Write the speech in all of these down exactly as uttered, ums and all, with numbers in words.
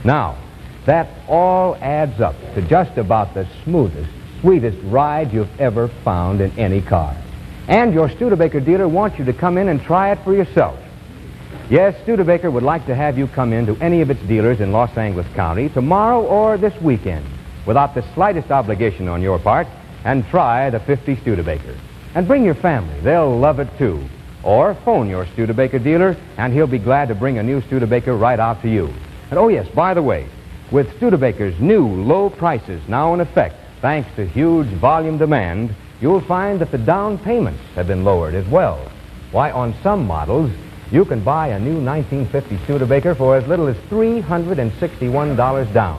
Now, that all adds up to just about the smoothest, sweetest ride you've ever found in any car. And your Studebaker dealer wants you to come in and try it for yourself. Yes, Studebaker would like to have you come in to any of its dealers in Los Angeles County tomorrow or this weekend without the slightest obligation on your part and try the fifty Studebaker. And bring your family. They'll love it too. Or phone your Studebaker dealer and he'll be glad to bring a new Studebaker right out to you. And oh yes, by the way, with Studebaker's new low prices now in effect, thanks to huge volume demand, you'll find that the down payments have been lowered as well. Why, on some models, you can buy a new nineteen fifty Studebaker for as little as three hundred sixty-one dollars down.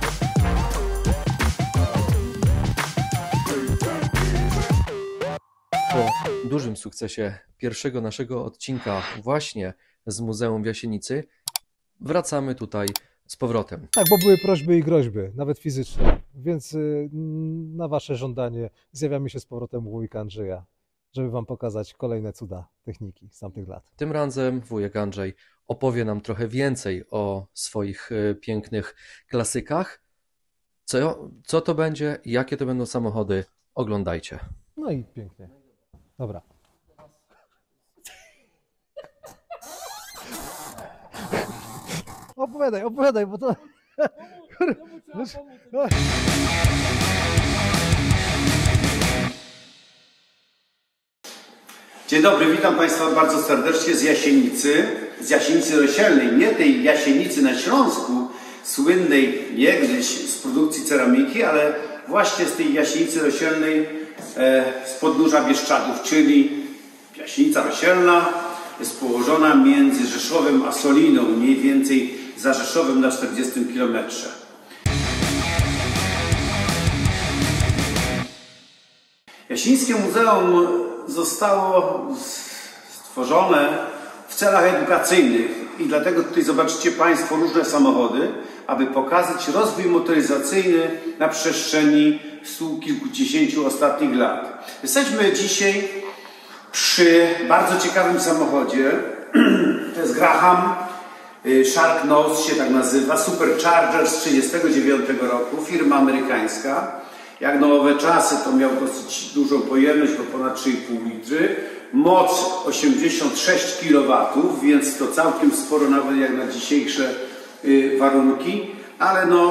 Po dużym sukcesie pierwszego naszego odcinka właśnie z Muzeum w Jasienicy wracamy tutaj z powrotem. Tak, bo były prośby i groźby, nawet fizyczne, więc y, na wasze żądanie zjawiamy się z powrotem u wujka Andrzeja, żeby wam pokazać kolejne cuda techniki z tamtych lat. Tym razem wujek Andrzej opowie nam trochę więcej o swoich y, pięknych klasykach. Co, co to będzie, jakie to będą samochody, oglądajcie. No i pięknie. Dobra. Opowiadaj, opowiadaj, bo to... Dzień dobry, witam Państwa bardzo serdecznie z Jasienicy, z Jasienicy Rosielnej, nie tej Jasienicy na Śląsku, słynnej niegdyś z produkcji ceramiki, ale właśnie z tej Jasienicy Rosielnej e, z podnóża Bieszczadów, czyli Jasienica Rosielna jest położona między Rzeszowem a Soliną, mniej więcej za Rzeszowem na czterdziestym kilometrze. Jasińskie Muzeum zostało stworzone w celach edukacyjnych i dlatego tutaj zobaczycie Państwo różne samochody, aby pokazać rozwój motoryzacyjny na przestrzeni stu kilkudziesięciu ostatnich lat. Jesteśmy dzisiaj przy bardzo ciekawym samochodzie. To jest Graham Shark Nose się tak nazywa, Supercharger z tysiąc dziewięćset trzydziestego dziewiątego roku, firma amerykańska. Jak na owe czasy to miał dosyć dużą pojemność, bo ponad trzy i pół litry. Moc osiemdziesiąt sześć kilowatów, więc to całkiem sporo nawet jak na dzisiejsze y, warunki. Ale no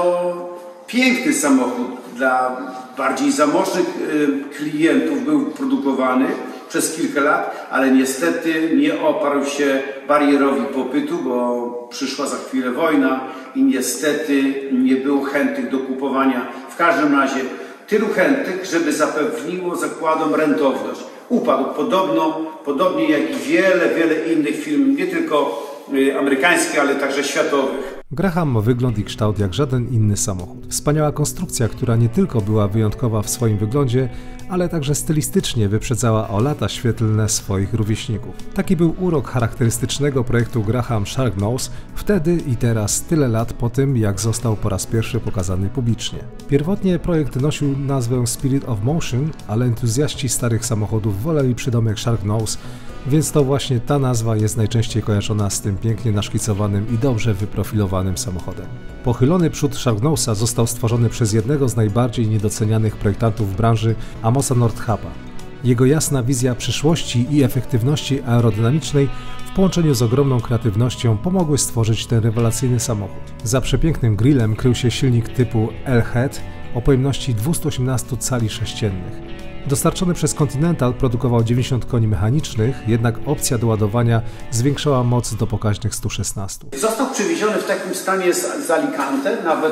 piękny samochód dla bardziej zamożnych y, klientów był produkowany przez kilka lat, ale niestety nie oparł się barierowi popytu, bo przyszła za chwilę wojna i niestety nie było chętnych do kupowania. W każdym razie tylu chętnych, żeby zapewniło zakładom rentowność. Upadł podobno, podobnie jak i wiele, wiele innych firm, nie tylko amerykańskich, ale także światowych. Graham ma wygląd i kształt jak żaden inny samochód. Wspaniała konstrukcja, która nie tylko była wyjątkowa w swoim wyglądzie, ale także stylistycznie wyprzedzała o lata świetlne swoich rówieśników. Taki był urok charakterystycznego projektu Graham Shark Nose wtedy i teraz, tyle lat po tym, jak został po raz pierwszy pokazany publicznie. Pierwotnie projekt nosił nazwę Spirit of Motion, ale entuzjaści starych samochodów woleli przydomek Shark Nose, więc to właśnie ta nazwa jest najczęściej kojarzona z tym pięknie naszkicowanym i dobrze wyprofilowanym samochodem. Pochylony przód Sharknose'a został stworzony przez jednego z najbardziej niedocenianych projektantów w branży, Amosa Nordhapa. Jego jasna wizja przyszłości i efektywności aerodynamicznej w połączeniu z ogromną kreatywnością pomogły stworzyć ten rewelacyjny samochód. Za przepięknym grillem krył się silnik typu L-Head o pojemności dwieście osiemnaście cali sześciennych. Dostarczony przez Continental produkował dziewięćdziesiąt koni mechanicznych, jednak opcja doładowania zwiększała moc do pokaźnych stu szesnastu. Został przywieziony w takim stanie z, z Alicante. Nawet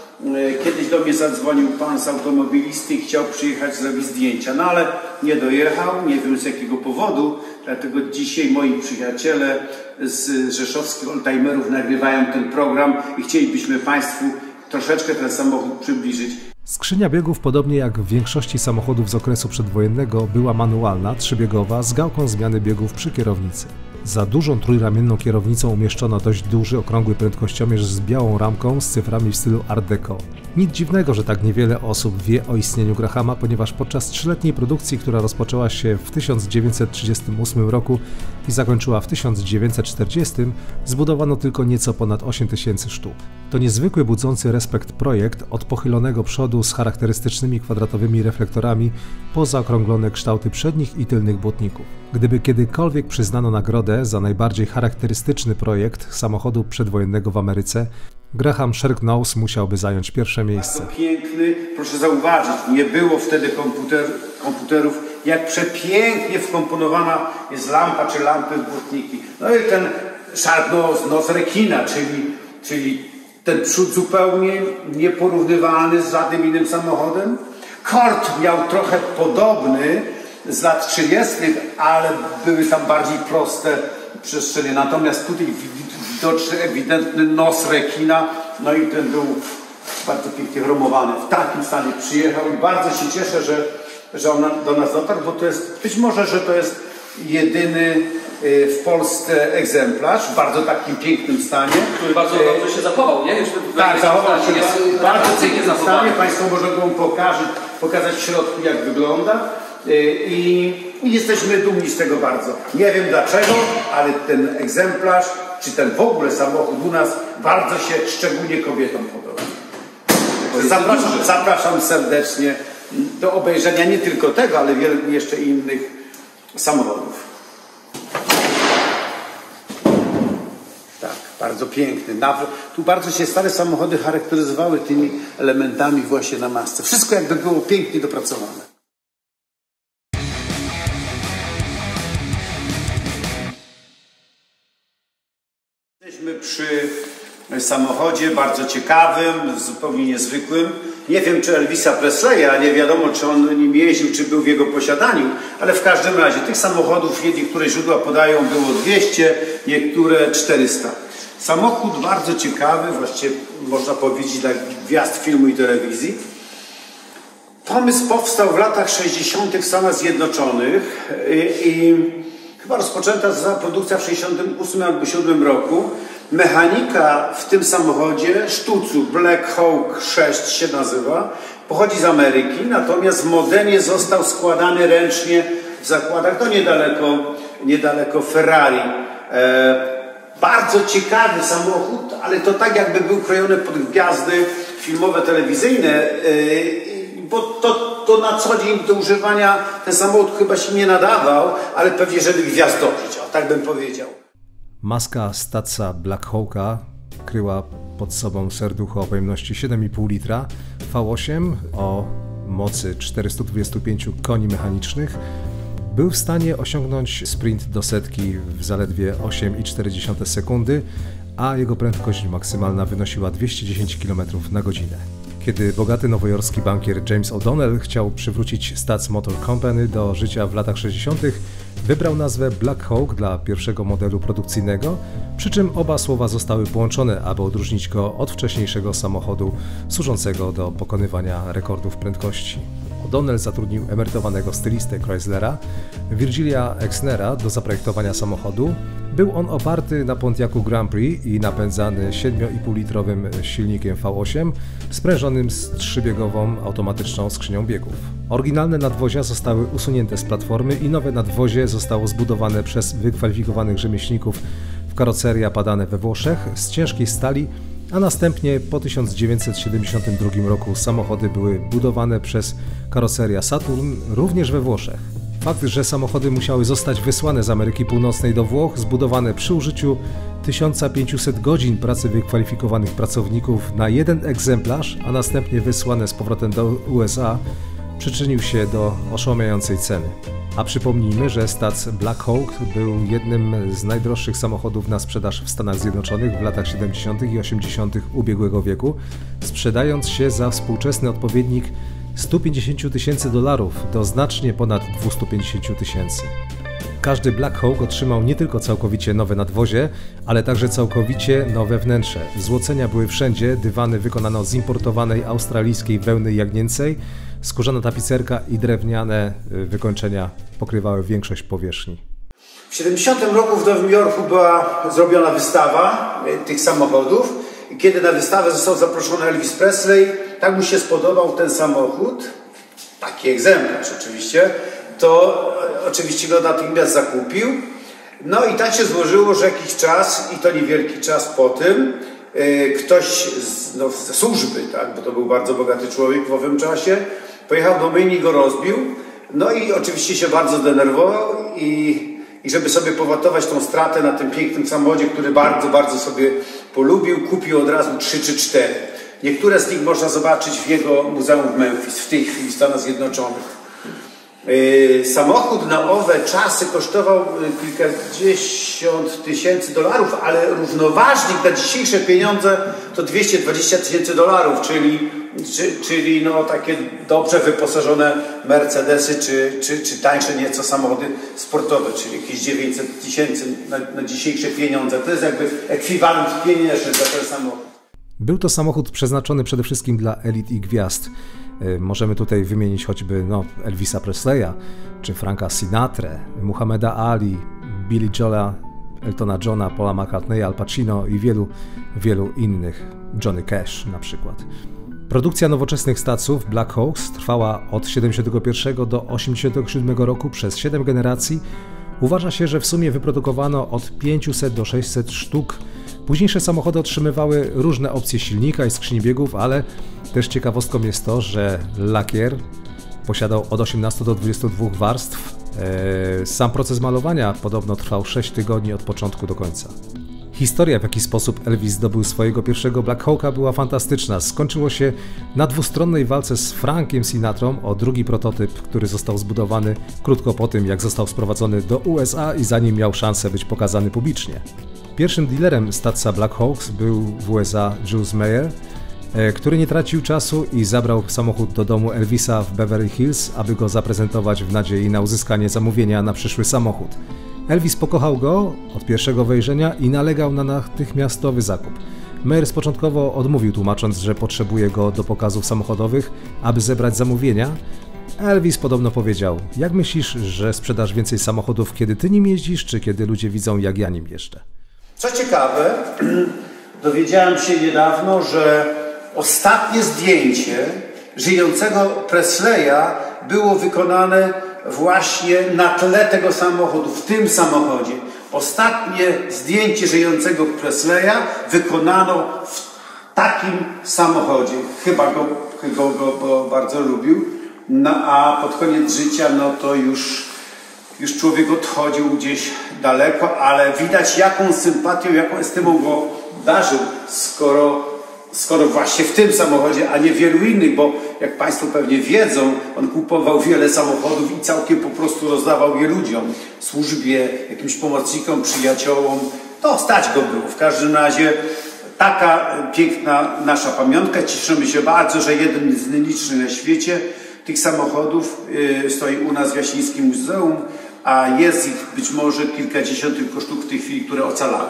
e, kiedyś do mnie zadzwonił pan z automobilisty i chciał przyjechać zrobić zdjęcia, no ale nie dojechał, nie wiem z jakiego powodu, dlatego dzisiaj moi przyjaciele z rzeszowskich oldtimerów nagrywają ten program i chcielibyśmy Państwu troszeczkę ten samochód przybliżyć. Skrzynia biegów, podobnie jak w większości samochodów z okresu przedwojennego, była manualna, trzybiegowa, z gałką zmiany biegów przy kierownicy. Za dużą trójramienną kierownicą umieszczono dość duży, okrągły prędkościomierz z białą ramką z cyframi w stylu Art Deco. Nic dziwnego, że tak niewiele osób wie o istnieniu Grahama, ponieważ podczas trzyletniej produkcji, która rozpoczęła się w tysiąc dziewięćset trzydziestym ósmym roku i zakończyła w tysiąc dziewięćset czterdziestym, zbudowano tylko nieco ponad osiem tysięcy sztuk. To niezwykły, budzący respekt projekt od pochylonego przodu z charakterystycznymi kwadratowymi reflektorami po zaokrąglone kształty przednich i tylnych błotników. Gdyby kiedykolwiek przyznano nagrodę za najbardziej charakterystyczny projekt samochodu przedwojennego w Ameryce, Graham Sherk-Knowles musiałby zająć pierwsze miejsce. Bardzo piękny, proszę zauważyć, nie było wtedy komputer, komputerów, jak przepięknie wkomponowana jest lampa czy lampy w błotniki. No i ten Shark-Knowles, nos rekina, czyli, czyli ten przód zupełnie nieporównywalny z żadnym innym samochodem. Kord miał trochę podobny z lat trzydziestych, ale były tam bardziej proste przestrzenie. Natomiast tutaj widoczny, ewidentny nos rekina, no i ten był bardzo pięknie chromowany. W takim stanie przyjechał i bardzo się cieszę, że, że on do nas dotarł, bo to jest, być może, że to jest jedyny w Polsce egzemplarz w bardzo takim pięknym stanie. Który bardzo dobrze się zachował, nie? Już tak, zachował się jest bardzo pięknym stanie. Państwo może go pokazać, pokazać w środku, jak wygląda. I, I jesteśmy dumni z tego bardzo. Nie wiem dlaczego, ale ten egzemplarz, czy ten w ogóle samochód u nas bardzo się szczególnie kobietom podoba. Zapraszam, zapraszam serdecznie do obejrzenia nie tylko tego, ale wiele jeszcze innych samochodów. Tak, bardzo piękny. Nawet, tu bardzo się stare samochody charakteryzowały tymi elementami właśnie na masce. Wszystko jakby było pięknie dopracowane. Jesteśmy przy samochodzie bardzo ciekawym, zupełnie niezwykłym. Nie wiem, czy Elvisa Presleya, nie wiadomo, czy on nim jeździł, czy był w jego posiadaniu, ale w każdym razie tych samochodów, niektóre źródła podają, było dwieście, niektóre czterysta. Samochód bardzo ciekawy, właściwie można powiedzieć dla gwiazd filmu i telewizji. Pomysł powstał w latach sześćdziesiątych w Stanach Zjednoczonych i, i chyba rozpoczęta została produkcja w sześćdziesiątym ósmym albo siódmym roku. Mechanika w tym samochodzie, sztucu Black Hawk sześć się nazywa, pochodzi z Ameryki, natomiast w modenie został składany ręcznie w zakładach, to niedaleko, niedaleko Ferrari. E, bardzo ciekawy samochód, ale to tak jakby był krojony pod gwiazdy filmowe, telewizyjne, e, bo to, to na co dzień do używania ten samochód chyba się nie nadawał, ale pewnie żeby gwiazdożyć, o tak bym powiedział. Maska Statsa Black Hawka kryła pod sobą serducho o pojemności siedem i pół litra, V osiem o mocy czterystu dwudziestu pięciu koni mechanicznych. Był w stanie osiągnąć sprint do setki w zaledwie osiem przecinek cztery sekundy, a jego prędkość maksymalna wynosiła dwieście dziesięć kilometrów na godzinę. Kiedy bogaty nowojorski bankier James O'Donnell chciał przywrócić Stats Motor Company do życia w latach sześćdziesiątych, wybrał nazwę Black Hawk dla pierwszego modelu produkcyjnego, przy czym oba słowa zostały połączone, aby odróżnić go od wcześniejszego samochodu służącego do pokonywania rekordów prędkości. O'Donnell zatrudnił emerytowanego stylistę Chryslera, Virgilia Exnera, do zaprojektowania samochodu. Był on oparty na Pontiacu Grand Prix i napędzany siedem i pół litrowym silnikiem V osiem sprężonym z trzybiegową automatyczną skrzynią biegów. Oryginalne nadwozia zostały usunięte z platformy i nowe nadwozie zostało zbudowane przez wykwalifikowanych rzemieślników w karoceria padane we Włoszech z ciężkiej stali, a następnie po tysiąc dziewięćset siedemdziesiątym drugim roku samochody były budowane przez karoceria Saturn również we Włoszech. Fakt, że samochody musiały zostać wysłane z Ameryki Północnej do Włoch, zbudowane przy użyciu tysiąc pięćset godzin pracy wykwalifikowanych pracowników na jeden egzemplarz, a następnie wysłane z powrotem do U S A, przyczynił się do oszałamiającej ceny. A przypomnijmy, że Stats Black Hawk był jednym z najdroższych samochodów na sprzedaż w Stanach Zjednoczonych w latach siedemdziesiątych i osiemdziesiątych ubiegłego wieku, sprzedając się za współczesny odpowiednik stu pięćdziesięciu tysięcy dolarów do znacznie ponad dwustu pięćdziesięciu tysięcy. Każdy Black Hawk otrzymał nie tylko całkowicie nowe nadwozie, ale także całkowicie nowe wnętrze. Złocenia były wszędzie, dywany wykonano z importowanej australijskiej wełny jagnięcej, skórzana tapicerka i drewniane wykończenia pokrywały większość powierzchni. W siedemdziesiątym roku w Nowym Jorku była zrobiona wystawa tych samochodów i kiedy na wystawę został zaproszony Elvis Presley, tak mu się spodobał ten samochód, taki egzemplarz oczywiście, to oczywiście go natychmiast zakupił. No i tak się złożyło, że jakiś czas, i to niewielki czas po tym, ktoś z, no, ze służby, tak, bo to był bardzo bogaty człowiek w owym czasie, pojechał do myjni i go rozbił. No i oczywiście się bardzo zdenerwował i, i żeby sobie powatować tą stratę na tym pięknym samochodzie, który bardzo, bardzo sobie polubił, kupił od razu trzy czy cztery. Niektóre z nich można zobaczyć w jego muzeum w Memphis, w tej chwili w Stanach Zjednoczonych. Yy, samochód na owe czasy kosztował kilkadziesiąt tysięcy dolarów, ale równoważnik na dzisiejsze pieniądze to dwieście dwadzieścia tysięcy dolarów, czyli, czy, czyli no takie dobrze wyposażone Mercedesy, czy, czy, czy tańsze nieco samochody sportowe, czyli jakieś dziewięćset tysięcy na, na dzisiejsze pieniądze. To jest jakby ekwiwalent pieniężny za ten samochód. Był to samochód przeznaczony przede wszystkim dla elit i gwiazd. Możemy tutaj wymienić choćby no, Elvisa Presleya, czy Franka Sinatrę, Muhammeda Ali, Billy Joela, Eltona Johna, Paula McCartneya, Al Pacino i wielu, wielu innych, Johnny Cash na przykład. Produkcja nowoczesnych staców Black Hawks trwała od siedemdziesiątego pierwszego do osiemdziesiątego siódmego roku przez siedem generacji. Uważa się, że w sumie wyprodukowano od pięciuset do sześciuset sztuk. Późniejsze samochody otrzymywały różne opcje silnika i skrzyni biegów, ale też ciekawostką jest to, że lakier posiadał od osiemnastu do dwudziestu dwóch warstw. Sam proces malowania podobno trwał sześć tygodni od początku do końca. Historia, w jaki sposób Elvis zdobył swojego pierwszego Black Hawka, była fantastyczna. Skończyło się na dwustronnej walce z Frankiem Sinatrą o drugi prototyp, który został zbudowany krótko po tym, jak został sprowadzony do U S A i zanim miał szansę być pokazany publicznie. Pierwszym dealerem stacja Black Hawks był w U S A Jules Meyer, który nie tracił czasu i zabrał samochód do domu Elvisa w Beverly Hills, aby go zaprezentować w nadziei na uzyskanie zamówienia na przyszły samochód. Elvis pokochał go od pierwszego wejrzenia i nalegał na natychmiastowy zakup. Meyer początkowo odmówił, tłumacząc, że potrzebuje go do pokazów samochodowych, aby zebrać zamówienia. Elvis podobno powiedział: jak myślisz, że sprzedasz więcej samochodów, kiedy ty nim jeździsz, czy kiedy ludzie widzą, jak ja nim jeżdżę? Co ciekawe, dowiedziałem się niedawno, że ostatnie zdjęcie żyjącego Presleya było wykonane właśnie na tle tego samochodu, w tym samochodzie. Ostatnie zdjęcie żyjącego Presleya wykonano w takim samochodzie. Chyba go, go, go, go bardzo lubił. No a pod koniec życia, no to już, już człowiek odchodził gdzieś daleko, ale widać, jaką sympatią, jaką estymą go darzył, skoro skoro właśnie w tym samochodzie, a nie wielu innych, bo jak Państwo pewnie wiedzą, on kupował wiele samochodów i całkiem po prostu rozdawał je ludziom, służbie, jakimś pomocnikom, przyjaciołom. To stać go było. W każdym razie taka piękna nasza pamiątka. Cieszymy się bardzo, że jeden z nielicznych na świecie tych samochodów yy, stoi u nas w Jasińskim Muzeum, a jest ich być może kilkadziesiąt tylko sztuk w tej chwili, które ocalały.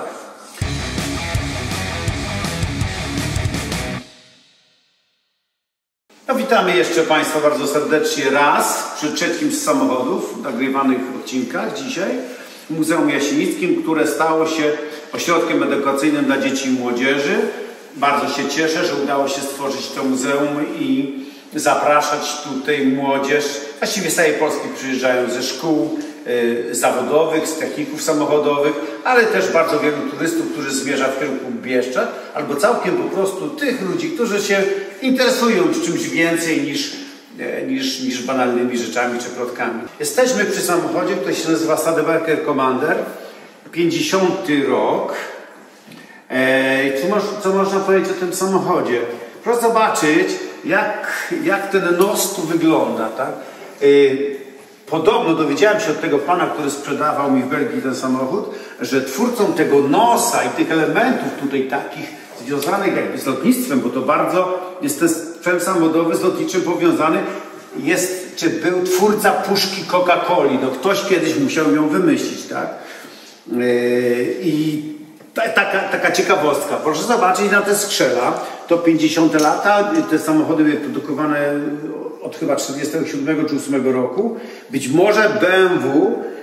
No, witamy jeszcze Państwa bardzo serdecznie raz przy trzecim z samochodów w nagrywanych odcinkach dzisiaj w Muzeum Jasińskim, które stało się ośrodkiem edukacyjnym dla dzieci i młodzieży. Bardzo się cieszę, że udało się stworzyć to muzeum i zapraszać tutaj młodzież. Właściwie z całej Polski przyjeżdżają ze szkół y, zawodowych, z techników samochodowych, ale też bardzo wielu turystów, którzy zmierza w kierunku Bieszczad, albo całkiem po prostu tych ludzi, którzy się interesują czymś więcej niż, e, niż, niż banalnymi rzeczami czy plotkami. Jesteśmy przy samochodzie, który się nazywa Studebaker Commander, pięćdziesiąty rok. E, co, moż, co można powiedzieć o tym samochodzie? Proszę zobaczyć, jak, jak ten nos tu wygląda. Tak? E, Podobno dowiedziałem się od tego pana, który sprzedawał mi w Belgii ten samochód, że twórcą tego nosa i tych elementów tutaj takich związanych jakby z lotnictwem, bo to bardzo jest ten sprzęt samochodowy z lotniczym powiązany, jest, czy był twórca puszki Coca-Coli. No ktoś kiedyś musiał ją wymyślić, tak? Yy, I ta, taka, taka ciekawostka. Proszę zobaczyć na te skrzela. To pięćdziesiąte lata. Te samochody były produkowane od chyba czterdziestego siódmego czy ósmego roku. Być może B M W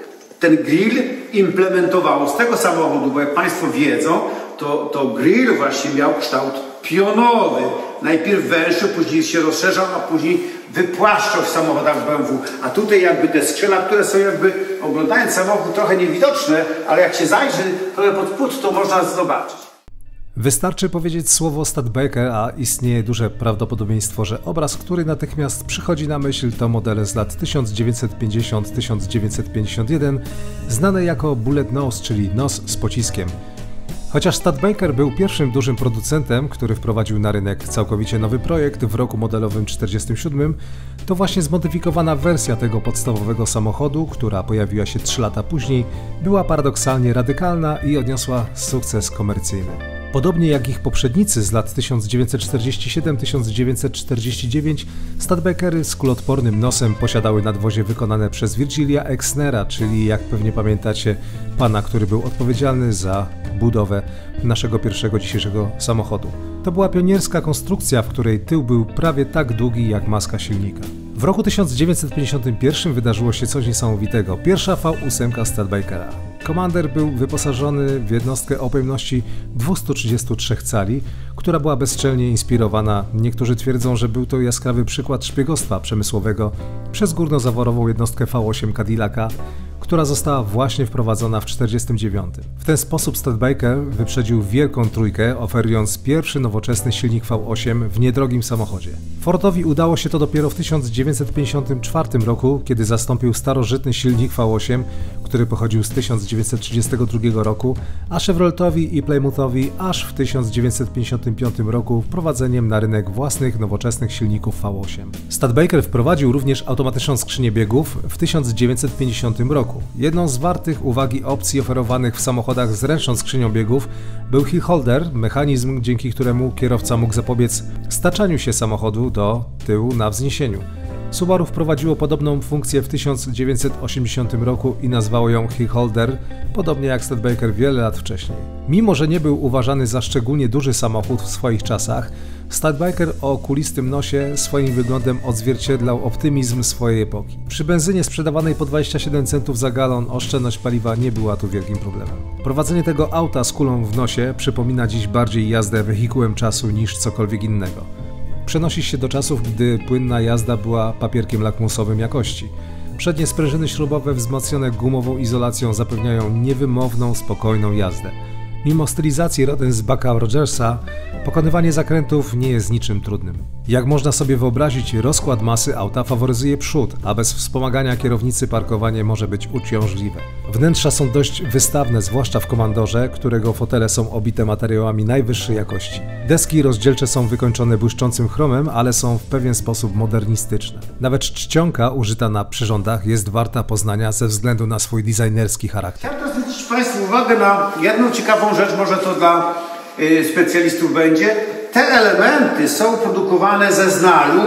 ten grill implementowało z tego samochodu, bo jak Państwo wiedzą, to, to grill właśnie miał kształt pionowy. Najpierw węższy, później się rozszerzał, a później wypłaszczał w samochodach B M W. A tutaj jakby te skrzela, które są jakby, oglądając samochód, trochę niewidoczne, ale jak się zajrzy trochę pod płód, to można zobaczyć. Wystarczy powiedzieć słowo Studebaker, a istnieje duże prawdopodobieństwo, że obraz, który natychmiast przychodzi na myśl, to modele z lat tysiąc dziewięćset pięćdziesiąt do tysiąc dziewięćset pięćdziesiąt jeden, znane jako bullet nose, czyli nos z pociskiem. Chociaż Studebaker był pierwszym dużym producentem, który wprowadził na rynek całkowicie nowy projekt w roku modelowym czterdziestym siódmym, to właśnie zmodyfikowana wersja tego podstawowego samochodu, która pojawiła się trzy lata później, była paradoksalnie radykalna i odniosła sukces komercyjny. Podobnie jak ich poprzednicy z lat tysiąc dziewięćset czterdziesty siódmy do tysiąc dziewięćset czterdziesty dziewiąty, Studebakery z kulotpornym nosem posiadały nadwozie wykonane przez Virgilia Exnera, czyli jak pewnie pamiętacie, pana, który był odpowiedzialny za budowę naszego pierwszego dzisiejszego samochodu. To była pionierska konstrukcja, w której tył był prawie tak długi jak maska silnika. W roku tysiąc dziewięćset pięćdziesiątym pierwszym wydarzyło się coś niesamowitego. Pierwsza V osiem Studebakera. Commander był wyposażony w jednostkę o pojemności dwieście trzydzieści trzy cali, która była bezczelnie inspirowana. Niektórzy twierdzą, że był to jaskrawy przykład szpiegostwa przemysłowego przez górnozaworową jednostkę V osiem Cadillaca, która została właśnie wprowadzona w tysiąc dziewięćset czterdziestym dziewiątym. W ten sposób Studebaker wyprzedził wielką trójkę, oferując pierwszy nowoczesny silnik V osiem w niedrogim samochodzie. Fordowi udało się to dopiero w tysiąc dziewięćset pięćdziesiątym czwartym roku, kiedy zastąpił starożytny silnik V osiem, który pochodził z tysiąc dziewięćset trzydziestego drugiego roku, a Chevroletowi i Playmouthowi aż w tysiąc dziewięćset pięćdziesiątym piątym roku wprowadzeniem na rynek własnych nowoczesnych silników V osiem. Studebaker wprowadził również automatyczną skrzynię biegów w tysiąc dziewięćset pięćdziesiątym roku. Jedną z wartych uwagi opcji oferowanych w samochodach z ręczną skrzynią biegów był hill holder, mechanizm, dzięki któremu kierowca mógł zapobiec staczaniu się samochodu do tyłu na wzniesieniu. Subaru wprowadziło podobną funkcję w tysiąc dziewięćset osiemdziesiątym roku i nazwało ją hill holder, podobnie jak Studebaker wiele lat wcześniej. Mimo że nie był uważany za szczególnie duży samochód w swoich czasach, Studebaker o kulistym nosie swoim wyglądem odzwierciedlał optymizm swojej epoki. Przy benzynie sprzedawanej po dwadzieścia siedem centów za galon oszczędność paliwa nie była tu wielkim problemem. Prowadzenie tego auta z kulą w nosie przypomina dziś bardziej jazdę wehikułem czasu niż cokolwiek innego. Przenosi się do czasów, gdy płynna jazda była papierkiem lakmusowym jakości. Przednie sprężyny śrubowe wzmocnione gumową izolacją zapewniają niewymowną, spokojną jazdę. Mimo stylizacji rodem z Bucka Rogersa, pokonywanie zakrętów nie jest niczym trudnym. Jak można sobie wyobrazić, rozkład masy auta faworyzuje przód, a bez wspomagania kierownicy parkowanie może być uciążliwe. Wnętrza są dość wystawne, zwłaszcza w Commandorze, którego fotele są obite materiałami najwyższej jakości. Deski rozdzielcze są wykończone błyszczącym chromem, ale są w pewien sposób modernistyczne. Nawet czcionka użyta na przyrządach jest warta poznania ze względu na swój designerski charakter. Chciałem zwrócić Państwu uwagę na jedną ciekawą rzecz, może to dla y, specjalistów będzie. Te elementy są produkowane ze znalu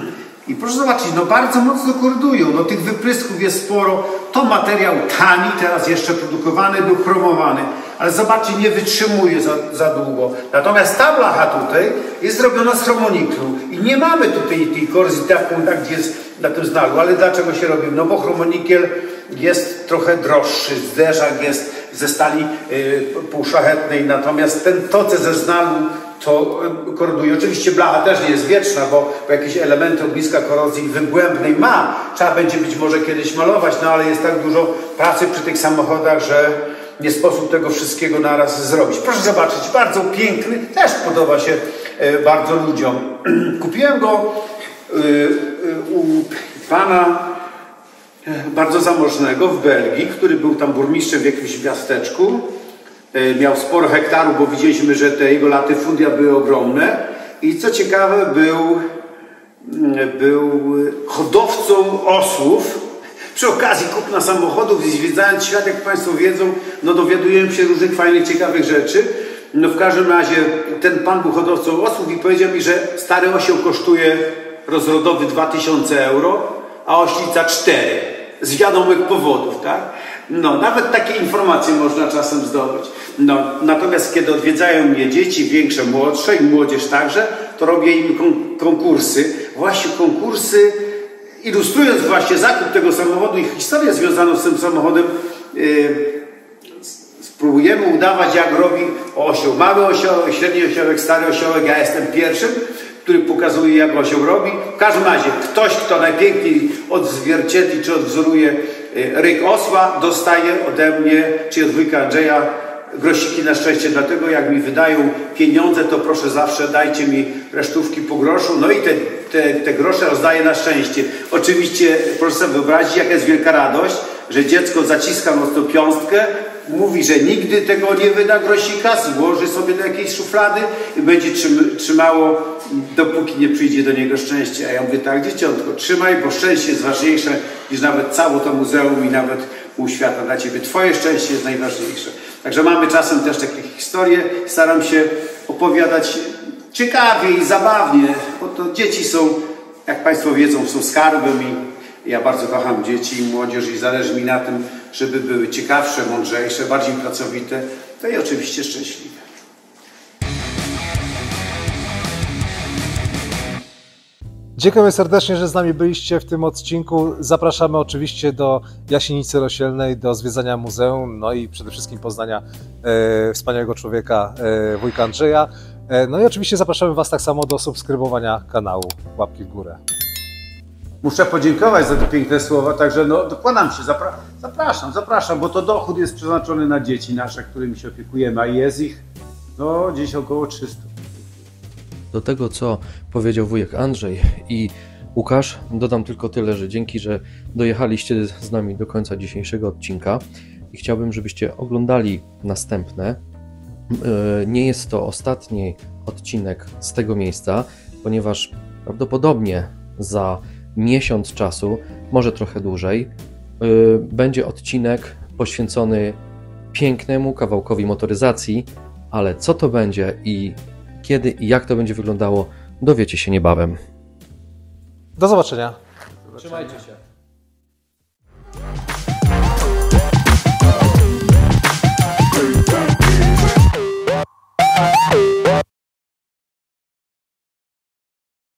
i proszę zobaczyć, no bardzo mocno kordują, no tych wyprysków jest sporo. To materiał tani, teraz jeszcze produkowany, był chromowany, ale zobaczcie, nie wytrzymuje za, za długo. Natomiast ta blacha tutaj jest zrobiona z chromoniklu i nie mamy tutaj tej korozji taką, tak gdzie jest na tym znalu, ale dlaczego się robi? No bo chromonikiel jest trochę droższy, zderzak jest ze stali y, półszlachetnej, natomiast ten toce ze znalu to y, koroduje. Oczywiście blacha też nie jest wieczna, bo, bo jakieś elementy ogniska korozji wygłębnej ma. Trzeba będzie być może kiedyś malować, no ale jest tak dużo pracy przy tych samochodach, że nie sposób tego wszystkiego naraz zrobić. Proszę zobaczyć, bardzo piękny, też podoba się y, bardzo ludziom. Kupiłem go y, y, u pana bardzo zamożnego w Belgii, który był tam burmistrzem w jakimś miasteczku. Miał sporo hektarów, bo widzieliśmy, że te jego latyfundia były ogromne. I co ciekawe, był, był hodowcą osłów. Przy okazji kupna samochodów i zwiedzając świat, jak Państwo wiedzą, no dowiadujemy się różnych fajnych, ciekawych rzeczy. No w każdym razie ten pan był hodowcą osłów i powiedział mi, że stary osioł kosztuje rozrodowy dwa tysiące euro, a oślica cztery. Z wiadomych powodów, tak? No, nawet takie informacje można czasem zdobyć. No, natomiast kiedy odwiedzają mnie dzieci, większe, młodsze i młodzież także, to robię im kon konkursy. Właśnie konkursy, ilustrując właśnie zakup tego samochodu i historię związaną z tym samochodem, spróbujemy udawać, jak robi osioł. Mały osiołek, średni osiołek, stary osiołek. Ja jestem pierwszym, który pokazuje, jak osioł robi. W każdym razie ktoś, kto najpiękniej odzwierciedli czy odwzoruje ryk osła, dostaje ode mnie, czy od wujka Andrzeja, grosiki na szczęście. Dlatego jak mi wydają pieniądze, to proszę zawsze dajcie mi resztówki po groszu. No i te, te, te grosze rozdaję na szczęście. Oczywiście proszę sobie wyobrazić, jaka jest wielka radość, że dziecko zaciska mocno piąstkę, mówi, że nigdy tego nie wyda grosika, złoży sobie do jakiejś szuflady i będzie trzymało, dopóki nie przyjdzie do niego szczęście. A ja mówię tak, dzieciątko, trzymaj, bo szczęście jest ważniejsze niż nawet całe to muzeum i nawet pół świata dla ciebie. Twoje szczęście jest najważniejsze. Także mamy czasem też takie historie. Staram się opowiadać ciekawie i zabawnie, bo to dzieci są, jak Państwo wiedzą, są skarbem i ja bardzo kocham dzieci i młodzież i zależy mi na tym, żeby były ciekawsze, mądrzejsze, bardziej pracowite, to i oczywiście szczęśliwe. Dziękujemy serdecznie, że z nami byliście w tym odcinku. Zapraszamy oczywiście do Jasienicy Rosielnej, do zwiedzania muzeum, no i przede wszystkim poznania e, wspaniałego człowieka, e, wujka Andrzeja. E, no i oczywiście zapraszamy Was tak samo do subskrybowania kanału. Łapki w górę. Muszę podziękować za te piękne słowa, także no, dokładam się, zapra zapraszam, zapraszam, bo to dochód jest przeznaczony na dzieci nasze, którymi się opiekujemy, a jest ich no, gdzieś około trzystu. Do tego, co powiedział wujek Andrzej i Łukasz, dodam tylko tyle, że dzięki, że dojechaliście z nami do końca dzisiejszego odcinka i chciałbym, żebyście oglądali następne. Nie jest to ostatni odcinek z tego miejsca, ponieważ prawdopodobnie za miesiąc czasu, może trochę dłużej, będzie odcinek poświęcony pięknemu kawałkowi motoryzacji, ale co to będzie i kiedy i jak to będzie wyglądało, dowiecie się niebawem. Do zobaczenia. Trzymajcie się.